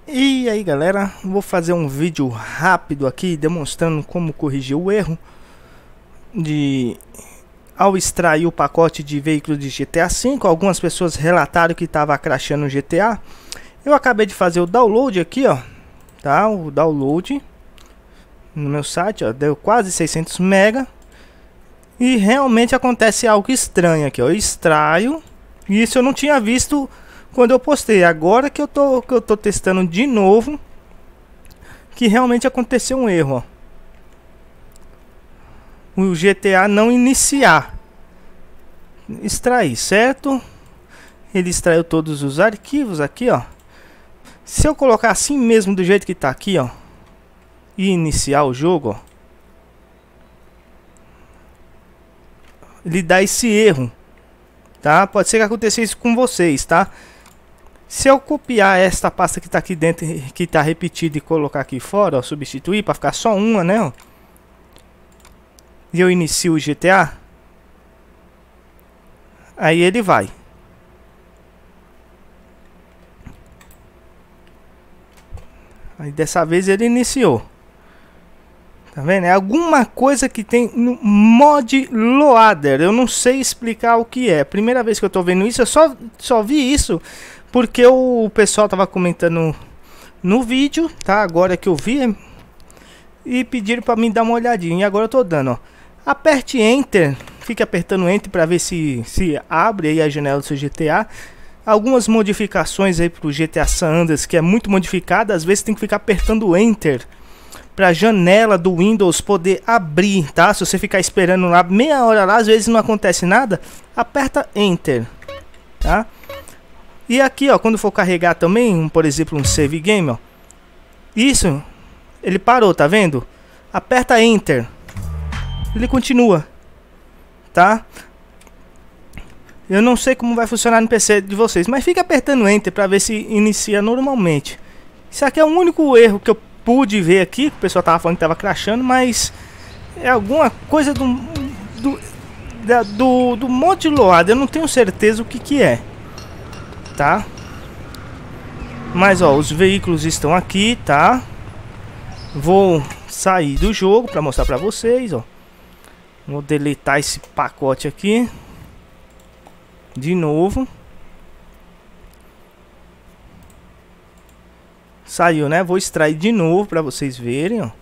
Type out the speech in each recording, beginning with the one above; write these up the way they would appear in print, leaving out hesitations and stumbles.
E aí galera, vou fazer um vídeo rápido aqui demonstrando como corrigir o erro ao extrair o pacote de veículos de GTA V. Algumas pessoas relataram que estava crashando o GTA. Eu acabei de fazer o download aqui, ó, tá? O download no meu site, ó, deu quase 600 MB. E realmente acontece algo estranho aqui, ó. Eu extraio, e isso eu não tinha visto quando eu postei. Agora que eu tô testando de novo, que realmente aconteceu um erro, ó. O GTA não iniciar. Extrair, certo? Ele extraiu todos os arquivos aqui, ó. Se eu colocar assim mesmo do jeito que tá aqui, ó, e iniciar o jogo, ó, ele dá esse erro, tá? Pode ser que aconteça isso com vocês, tá? Se eu copiar esta pasta que tá aqui dentro, que tá repetida, e colocar aqui fora, ó, substituir para ficar só uma, né, ó, e eu inicio o GTA, aí ele vai. Aí dessa vez ele iniciou. Tá vendo? É alguma coisa que tem no mod loader. Eu não sei explicar o que é. Primeira vez que eu tô vendo isso, eu só vi isso porque o pessoal tava comentando no vídeo, tá? Agora que eu vi, e pediram para mim dar uma olhadinha. E agora eu tô dando, ó. Aperte Enter, fique apertando Enter para ver se abre aí a janela do seu GTA. Algumas modificações aí pro GTA San Andreas, que é muito modificada, às vezes tem que ficar apertando Enter para a janela do Windows poder abrir, tá? Se você ficar esperando lá meia hora lá, às vezes não acontece nada, aperta Enter, tá? E aqui, ó, quando for carregar também, por exemplo, um save game, ó, isso, ele parou, tá vendo? Aperta Enter, ele continua, tá? Eu não sei como vai funcionar no PC de vocês, mas fica apertando Enter para ver se inicia normalmente. Isso aqui é o único erro que eu pude ver aqui, que o pessoal tava falando que tava crashando, mas é alguma coisa do mod load, eu não tenho certeza o que é, tá? Mas ó, os veículos estão aqui, tá? Vou sair do jogo para mostrar para vocês, ó. Vou deletar esse pacote aqui de novo. Saiu, né? Vou extrair de novo para vocês verem, ó.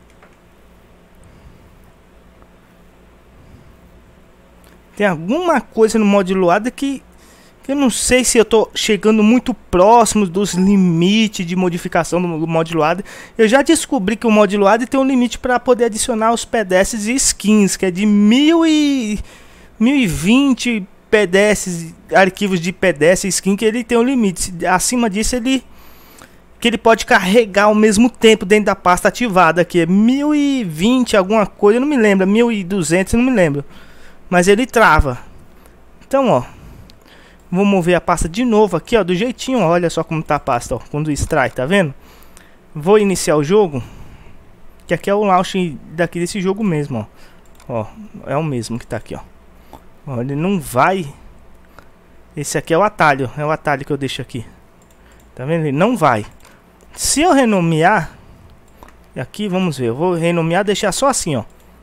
Tem alguma coisa no mod loader que eu não sei se eu tô chegando muito próximo dos limites de modificação do mod loader. Eu já descobri que o mod loader tem um limite para poder adicionar os PDFs e skins, que é de 1020 PDFs, arquivos de PDF e skin, que ele tem um limite. Acima disso ele pode carregar ao mesmo tempo dentro da pasta ativada, que é 1020 alguma coisa, eu não me lembro, 1200, eu não me lembro, mas ele trava. Então, ó, vou mover a pasta de novo aqui, ó, do jeitinho, ó, olha só como tá a pasta, ó, quando extrai, tá vendo? Vou iniciar o jogo, que aqui é o launch daqui desse jogo mesmo, ó, é o mesmo que tá aqui, ó. Ó, ele não vai, esse aqui é o atalho que eu deixo aqui, tá vendo? Ele não vai. Se eu renomear aqui, vamos ver, eu vou renomear, deixar só assim, ó.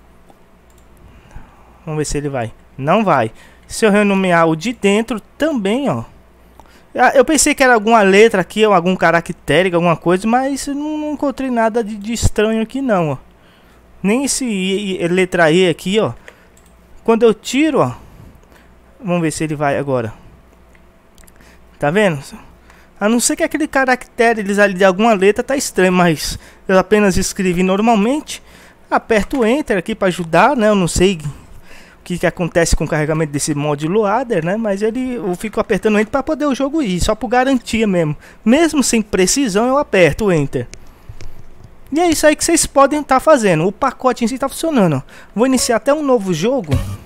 Vamos ver se ele vai. Não vai. Se eu renomear o de dentro também, ó. Eu pensei que era alguma letra aqui, ou algum caractere, alguma coisa, mas não encontrei nada de estranho aqui não, ó. Nem esse letra E aqui, ó. Quando eu tiro, ó, vamos ver se ele vai agora. Tá vendo? A não ser que aquele caractere ali de alguma letra tá estranho, mas eu apenas escrevi normalmente. Aperto o Enter aqui para ajudar, né? Eu não sei o que acontece com o carregamento desse mod loader, né? Mas eu fico apertando o Enter para poder o jogo ir, só por garantia mesmo. Mesmo sem precisão, eu aperto o Enter. E é isso aí que vocês podem estar fazendo. O pacote em si está funcionando, ó. Vou iniciar até um novo jogo.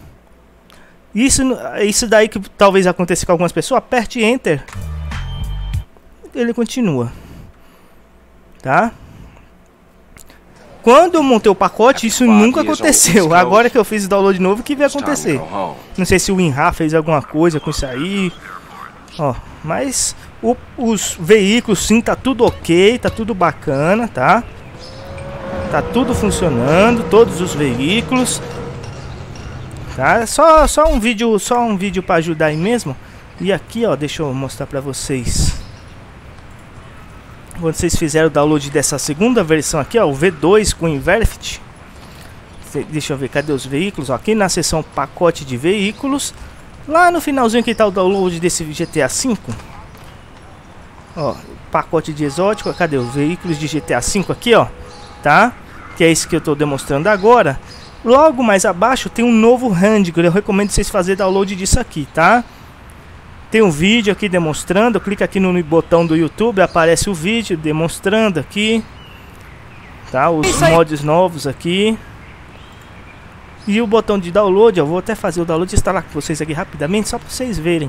Isso daí que talvez aconteça com algumas pessoas. Aperte Enter, ele continua, tá? Quando eu montei o pacote, isso nunca aconteceu. Agora que eu fiz o download novo, que vai acontecer. Não sei se o WinRAR fez alguma coisa com isso aí, ó. Mas Os veículos sim, tá tudo ok, tá tudo bacana, tá? Tá tudo funcionando, todos os veículos. Tá? Só um vídeo para ajudar aí mesmo. E aqui, ó, deixa eu mostrar para vocês. Quando vocês fizeram o download dessa segunda versão aqui, ó, o V2 com Inverfit. Deixa eu ver, cadê os veículos? Ó, aqui na seção pacote de veículos. Lá no finalzinho que tá o download desse GTA V. Ó, pacote de exótico. Cadê os veículos de GTA V aqui, ó? Tá? Que é isso que eu tô demonstrando agora. Logo mais abaixo tem um novo Handling. Eu recomendo vocês fazerem download disso aqui, tá? Tem um vídeo aqui demonstrando. Clica aqui no botão do YouTube, aparece o vídeo demonstrando aqui, tá? Os mods novos aqui. E o botão de download, eu vou até fazer o download e instalar com vocês aqui rapidamente, só para vocês verem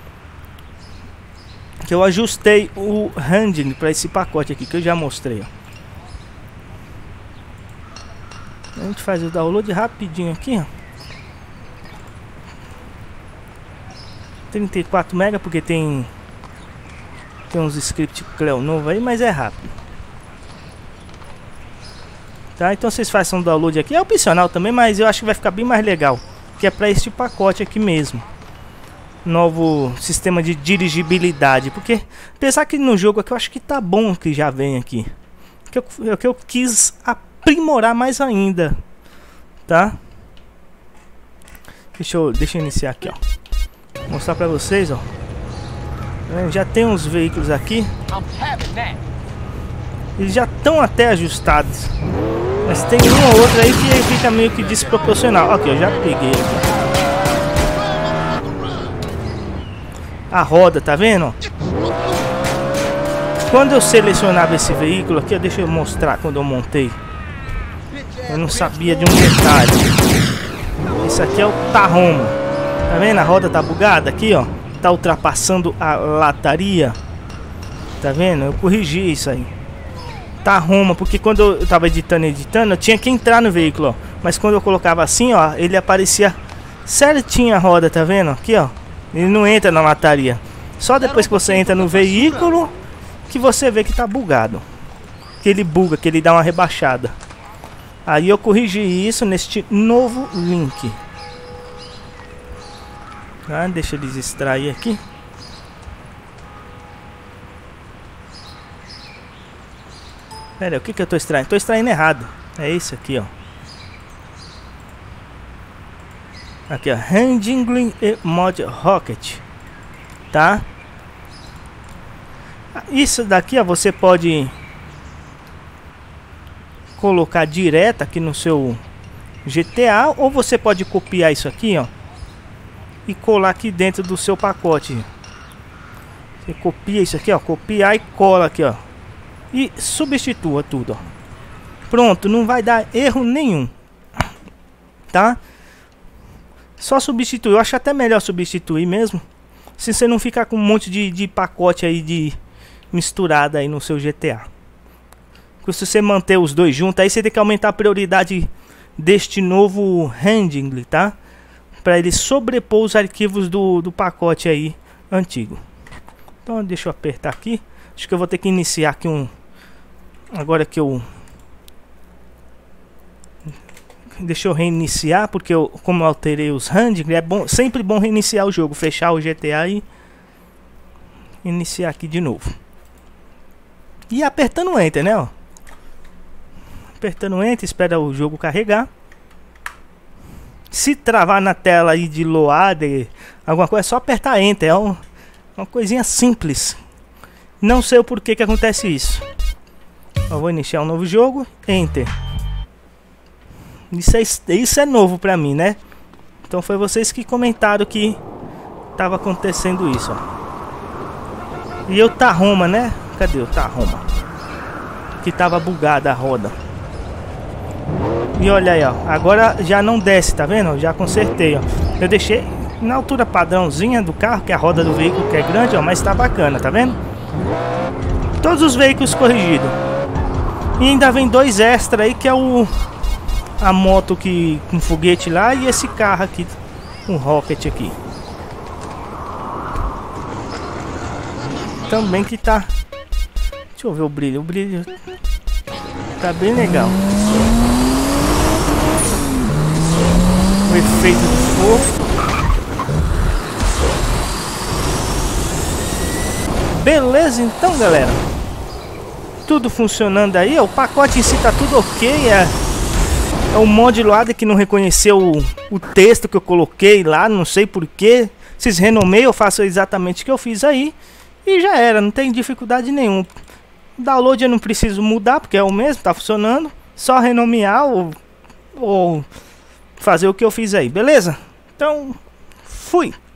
que eu ajustei o Handling para esse pacote aqui que eu já mostrei, ó. A gente faz o download rapidinho aqui, ó. 34 MB porque tem uns script Cleo novo aí, mas é rápido. Tá, então vocês façam um download aqui, é opcional também, mas eu acho que vai ficar bem mais legal, que é para este pacote aqui mesmo. Novo sistema de dirigibilidade, porque pensar que no jogo aqui eu acho que tá bom que já vem aqui. Que eu quis aprimorar mais ainda, tá? Deixa eu iniciar aqui, ó. Mostrar pra vocês, ó. Já tem uns veículos aqui. Eles já estão até ajustados, mas tem um ou outro aí que fica meio que desproporcional. Aqui, eu já peguei aqui. A roda, tá vendo? Quando eu selecionava esse veículo aqui, ó, deixa eu mostrar quando eu montei. Eu não sabia de um detalhe. Esse aqui é o Tahoma. Tá vendo? A roda tá bugada aqui, ó. Tá ultrapassando a lataria. Tá vendo? Eu corrigi isso aí. Tahoma, porque quando eu tava editando, eu tinha que entrar no veículo, ó. Mas quando eu colocava assim, ó, ele aparecia certinho a roda, tá vendo? Aqui, ó. Ele não entra na lataria. Só depois que você entra no veículo que você vê que tá bugado. Que ele buga, que ele dá uma rebaixada. Aí eu corrigi isso neste novo link. Ah, deixa eles extrair aqui. Pera aí, o que que eu tô extraindo? Tô extraindo errado. É isso aqui, ó. Aqui, ó, Handling e Mod Rocket, tá? Isso daqui, ó, você pode colocar direto aqui no seu GTA, ou você pode copiar isso aqui, ó, e colar aqui dentro do seu pacote. Você copia isso aqui, ó, copiar e cola aqui, ó, e substitua tudo, ó. Pronto, não vai dar erro nenhum, tá? Só substituir, eu acho até melhor substituir mesmo, se você não ficar com um monte de pacote aí de misturado aí no seu GTA. Porque se você manter os dois juntos, aí você tem que aumentar a prioridade deste novo Handling, tá? Para ele sobrepor os arquivos do pacote aí antigo. Então deixa eu apertar aqui. Acho que eu vou ter que iniciar aqui um... Agora que eu... Deixa eu reiniciar, porque como eu alterei os handling, é bom, sempre bom reiniciar o jogo, fechar o GTA e iniciar aqui de novo. E apertando Enter, né, ó. Apertando Enter, espera o jogo carregar. Se travar na tela aí de load, alguma coisa, é só apertar Enter, é uma coisinha simples. Não sei o porquê que acontece isso. Eu vou iniciar um novo jogo, Enter. Isso é novo pra mim, né? Então foi vocês que comentaram que tava acontecendo isso, ó. E o Tahoma, né? Cadê o Tahoma? Que tava bugada a roda. E olha aí, ó. Agora já não desce, tá vendo? Já consertei, ó. Eu deixei na altura padrãozinha do carro, que é a roda do veículo que é grande, ó. Mas tá bacana, tá vendo? Todos os veículos corrigidos. E ainda vem dois extra aí, que é a moto que com foguete lá e esse carro aqui, um rocket aqui. também que tá... Deixa eu ver o brilho. O brilho tá bem legal. O efeito do fogo. Beleza, então, galera. Tudo funcionando aí. O pacote em si tá tudo ok. É o mod Loader que não reconheceu o texto que eu coloquei lá. Não sei porquê. Vocês renomeiam, eu faço exatamente o que eu fiz aí. E já era, não tem dificuldade nenhuma. O download eu não preciso mudar, porque é o mesmo, tá funcionando. Só renomear ou fazer o que eu fiz aí, beleza? Então, fui!